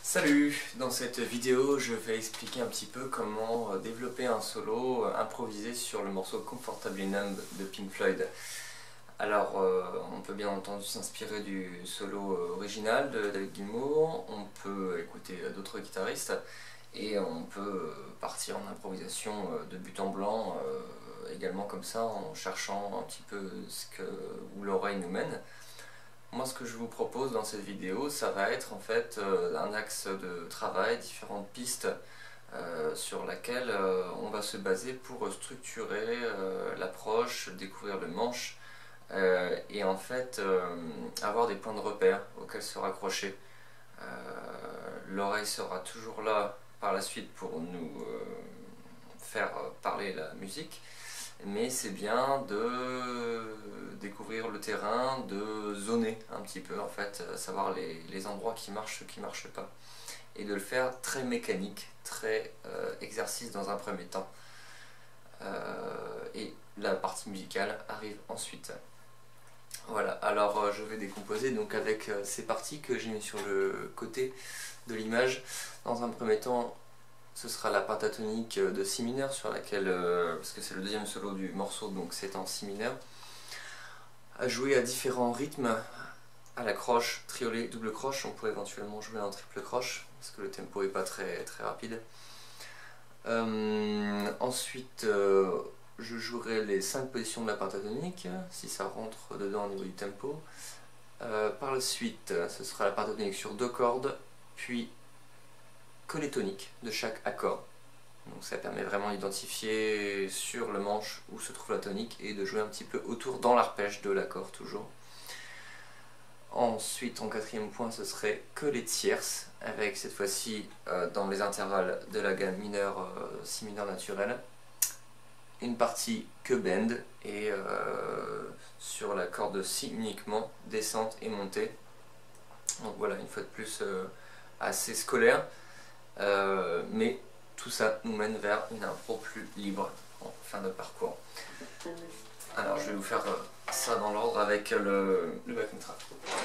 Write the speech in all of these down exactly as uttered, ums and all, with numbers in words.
Salut! Dans cette vidéo, je vais expliquer un petit peu comment développer un solo improvisé sur le morceau Comfortably Numb de Pink Floyd. Alors, euh, on peut bien entendu s'inspirer du solo original de David Gilmour, on peut écouter d'autres guitaristes et on peut partir en improvisation de but en blanc euh, également comme ça, en cherchant un petit peu ce que, où l'oreille nous mène. Moi, ce que je vous propose dans cette vidéo, ça va être en fait euh, un axe de travail, différentes pistes euh, sur laquelle euh, on va se baser pour structurer euh, l'approche, découvrir le manche euh, et en fait euh, avoir des points de repère auxquels se raccrocher. Euh, L'oreille sera toujours là par la suite pour nous euh, faire parler la musique, mais c'est bien de découvrir le terrain, de zoner un petit peu en fait, savoir les, les endroits qui marchent, ceux qui ne marchent pas, et de le faire très mécanique, très euh, exercice dans un premier temps. Euh, et la partie musicale arrive ensuite. Voilà, alors euh, je vais décomposer donc avec euh, ces parties que j'ai mis sur le côté de l'image. Dans un premier temps, ce sera la pentatonique de si mineur sur laquelle, euh, parce que c'est le deuxième solo du morceau, donc c'est en si mineur, à jouer à différents rythmes, à la croche, triolet, double croche. On pourrait éventuellement jouer en triple croche, parce que le tempo n'est pas très, très rapide. Euh, ensuite, euh, je jouerai les cinq positions de la pentatonique, si ça rentre dedans au niveau du tempo. Euh, par la suite, ce sera la pentatonique sur deux cordes, puis que les toniques de chaque accord. Donc ça permet vraiment d'identifier sur le manche où se trouve la tonique et de jouer un petit peu autour dans l'arpège de l'accord toujours. Ensuite, en quatrième point, ce serait que les tierces, avec cette fois-ci euh, dans les intervalles de la gamme mineure, euh, si mineur naturelle, une partie que bend et euh, sur la corde si uniquement, descente et montée. Donc voilà, une fois de plus euh, assez scolaire. Euh, mais tout ça nous mène vers une impro plus libre en fin de parcours. Alors je vais vous faire euh, ça dans l'ordre avec le, le backing track.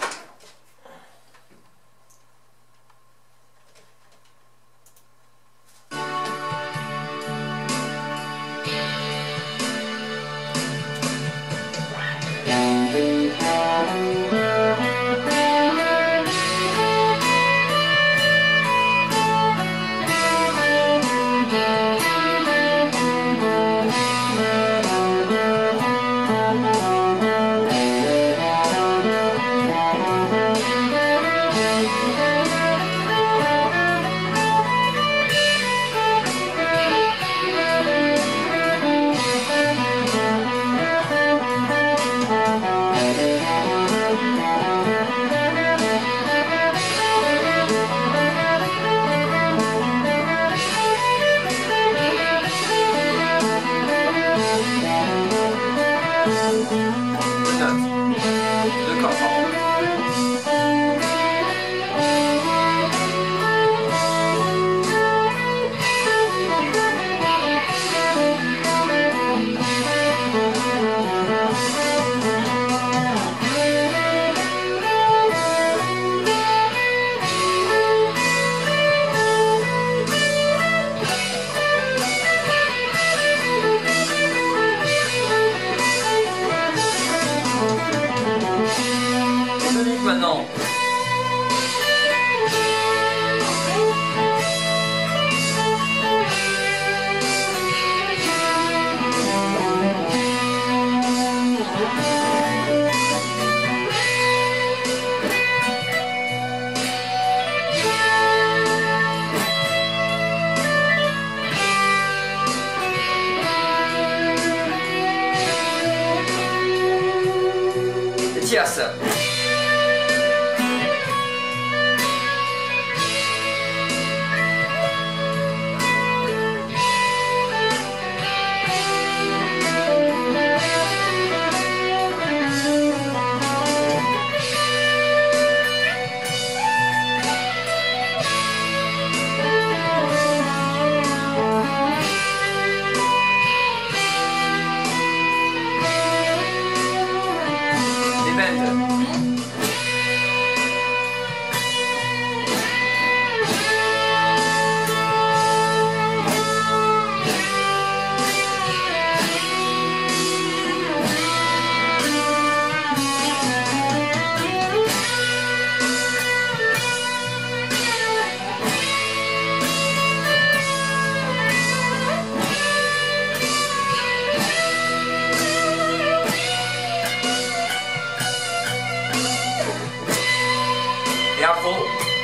Maintenant. Les tierces. Depende. careful.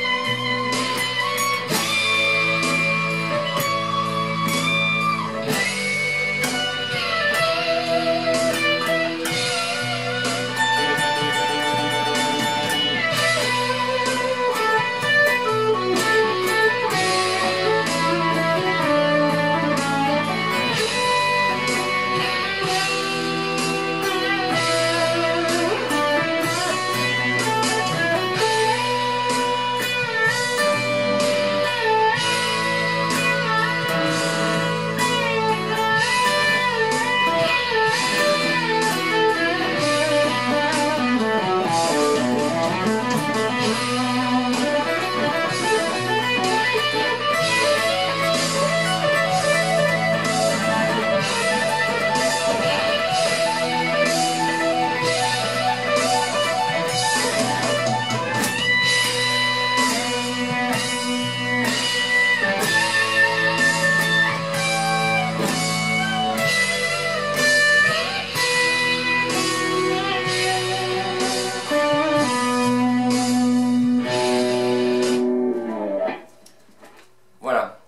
Voilà.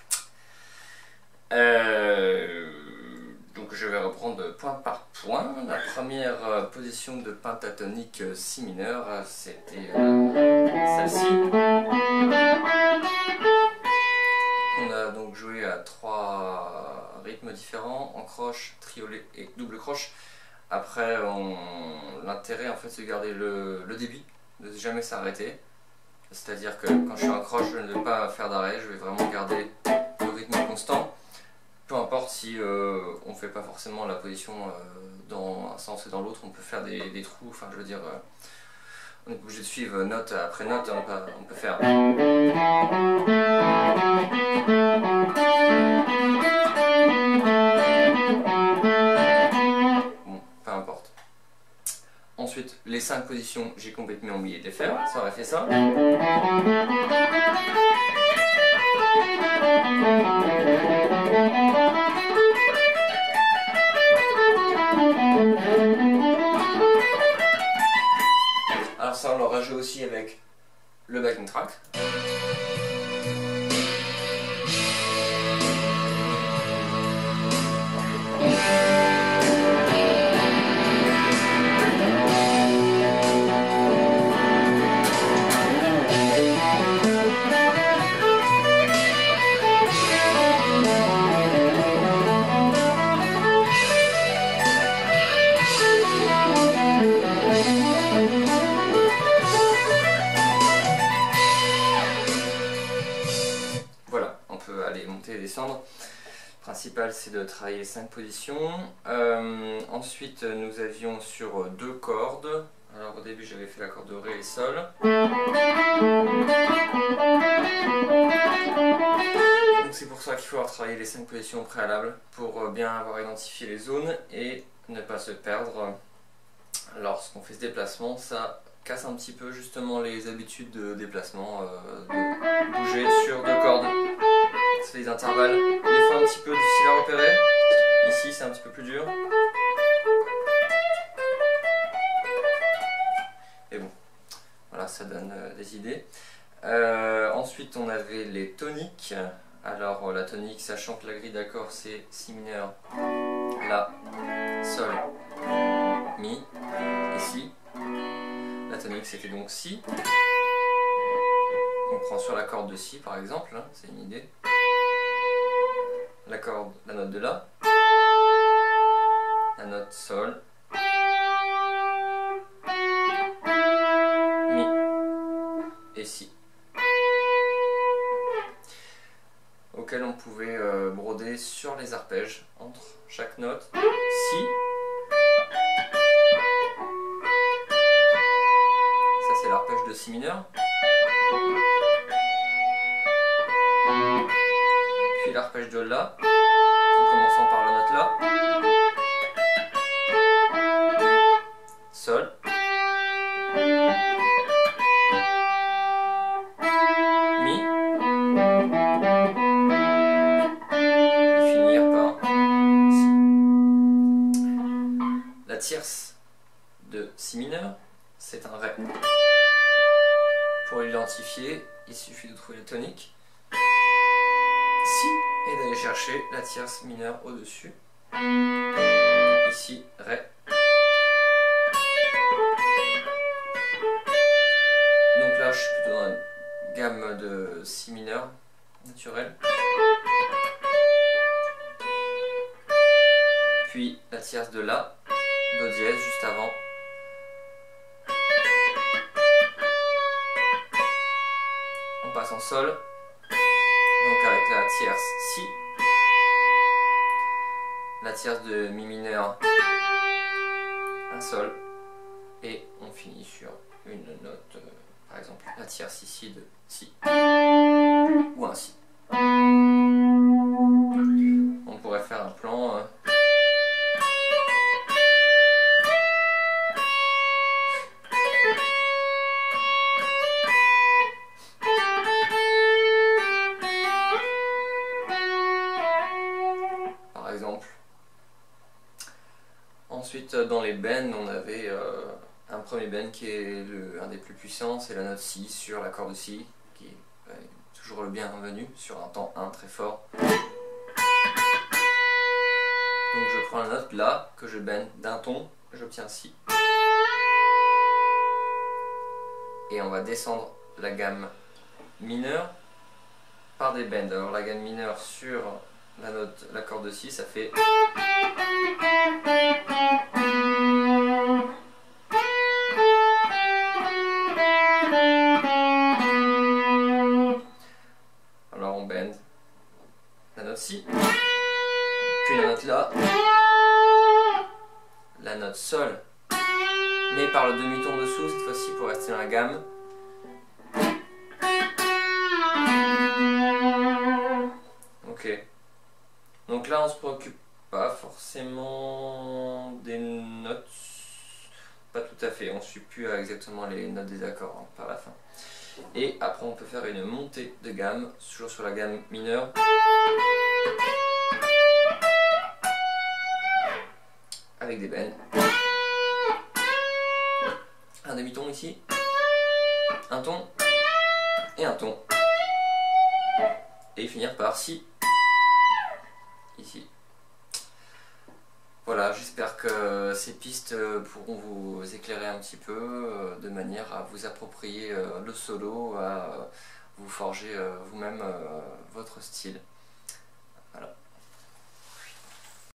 Euh, donc je vais reprendre point par point. La première euh, position de pentatonique euh, si mineur, euh, c'était euh, celle-ci. On a donc joué à trois rythmes différents, en croche, triolet et double croche. Après, l'intérêt en fait c'est de garder le, le débit, de jamais s'arrêter. C'est-à-dire que quand je suis en croche, je ne vais pas faire d'arrêt, je vais vraiment garder le rythme constant. Peu importe si euh, on ne fait pas forcément la position euh, dans un sens et dans l'autre, on peut faire des, des trous, enfin je veux dire, euh, on est obligé de suivre note après note, on peut, on peut faire... Bon, peu importe. Ensuite, les cinq positions, j'ai complètement oublié de les faire, ça aurait fait ça. Alors ça, on l'aura joué aussi avec le backing track. Aller monter et descendre. Le principal c'est de travailler les cinq positions. Euh, ensuite nous avions sur deux cordes. Alors au début j'avais fait la corde de Ré et Sol. Donc c'est pour ça qu'il faut travailler les cinq positions préalables pour bien avoir identifié les zones et ne pas se perdre lorsqu'on fait ce déplacement. Ça casse un petit peu justement les habitudes de déplacement, euh, de bouger sur deux cordes. Ça fait des intervalles, des fois un petit peu difficiles à repérer. Ici c'est un petit peu plus dur. Et bon, voilà, ça donne euh, des idées. Euh, ensuite on avait les toniques. Alors la tonique, sachant que la grille d'accords c'est si mineur, La, Sol, Mi, et Si. La tonique c'était donc Si. On prend sur la corde de Si par exemple, hein, c'est une idée. La corde, la note de La, la note Sol, Mi et Si, auquel on pouvait euh, broder sur les arpèges entre chaque note. Si, ça c'est l'arpège de Si mineur. Puis l'arpège de La, en commençant par la note La, Sol, Mi, et finir par Si. La tierce de Si mineur, c'est un Ré. Pour pour l'identifier, il suffit de trouver le tonique, Si, et d'aller chercher la tierce mineure au-dessus. Ici, Ré. Donc là, je suis plutôt dans une gamme de Si mineur naturel. Puis la tierce de La, Do dièse juste avant. On passe en Sol, donc avec la tierce Si, la tierce de Mi mineur, un Sol, et on finit sur une note, euh, par exemple la tierce ici de Si, ou un Si. On pourrait faire un plan. Euh, par exemple. Ensuite, dans les bends, on avait euh, un premier bend qui est le, un des plus puissants, c'est la note Si sur l'accord de Si, qui est euh, toujours le bienvenu sur un temps un très fort. Donc je prends la note La, que je bend d'un ton, j'obtiens Si. Et on va descendre la gamme mineure par des bends. Alors la gamme mineure sur la note, l'accord de Si, ça fait. Alors on bend la note Si, puis la note La, la note Sol, mais par le demi-ton dessous cette fois-ci pour rester dans la gamme. Ok. Donc là on se préoccupe pas forcément des notes, pas tout à fait, on ne suit plus à exactement les notes des accords hein, par la fin. Et après on peut faire une montée de gamme, toujours sur la gamme mineure. Avec des bends. Un demi-ton ici, un ton, et un ton. Et finir par Si, ici. Voilà, j'espère que ces pistes pourront vous éclairer un petit peu de manière à vous approprier le solo, à vous forger vous-même votre style. Voilà.